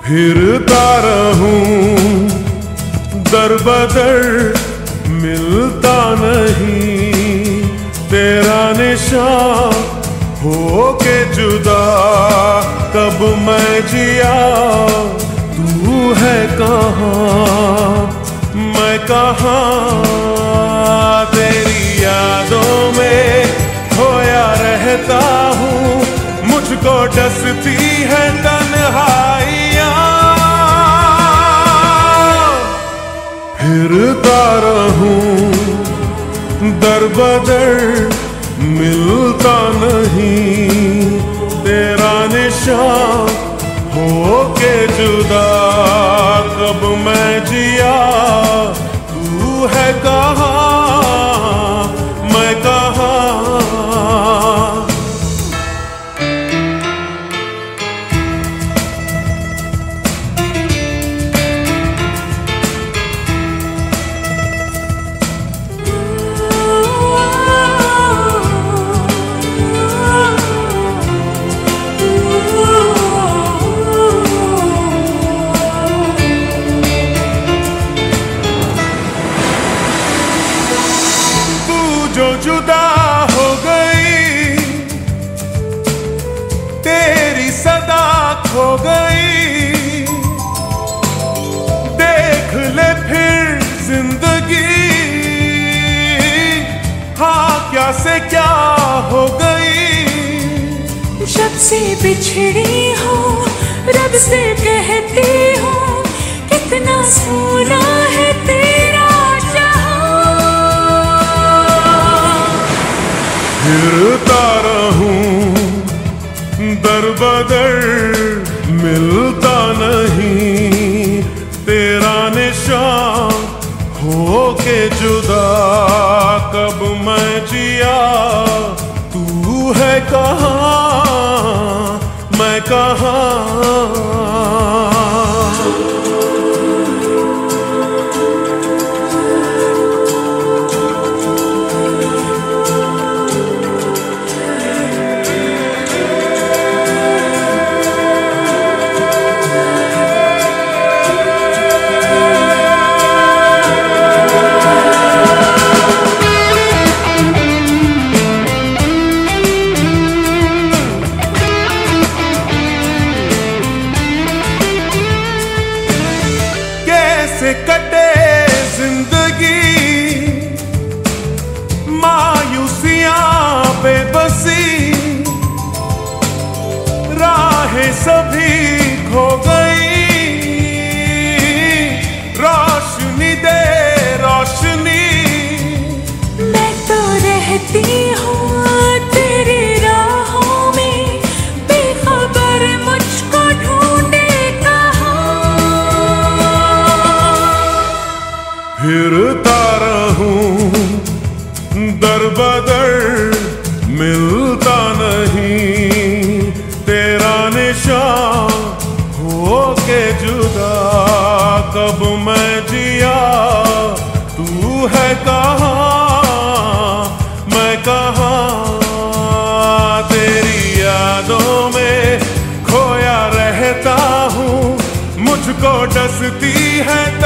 फिरता रहूं दर बदर, मिलता नहीं तेरा निशान हो के जुदा। कब मैं जिया तू है कहाँ, मैं कहाँ, तेरी यादों में खोया रहता हूँ, मुझको डसती है तन्हाइयाँ। फिरता रहूं दर बदर, मिलता नहीं तेरा निशान हो के जुदा। कब मैं जिया तू है कहाँ, मैं कहाँ। जो जुदा हो गई, तेरी सदा खो गई, देख ले फिर जिंदगी, हाँ क्या से क्या हो गई। जब से बिछड़ी हूँ रब से कहती हूँ, कितना सोना है तेरा फिरता रहूं दर बदर, मिलता नहीं तेरा निशान हो के जुदा। कब मैं जिया तू है कहाँ, मैं कहाँ। कैसे कटे जिंदगी, मायूसियां बेबसी, राहें सभी खो गई, रोशनी दे रोशनी। मैं तो रहती हूँ तेरी राहों में, बेखबर मुझको ढूंढे कहाँ। फिरता रहूं दर बदर, मिलता नहीं तेरा निशान हो के जुदा। कब मैं जिया तू है कहाँ, मैं कहाँ, तेरी यादों में खोया रहता हूँ, मुझको डसती है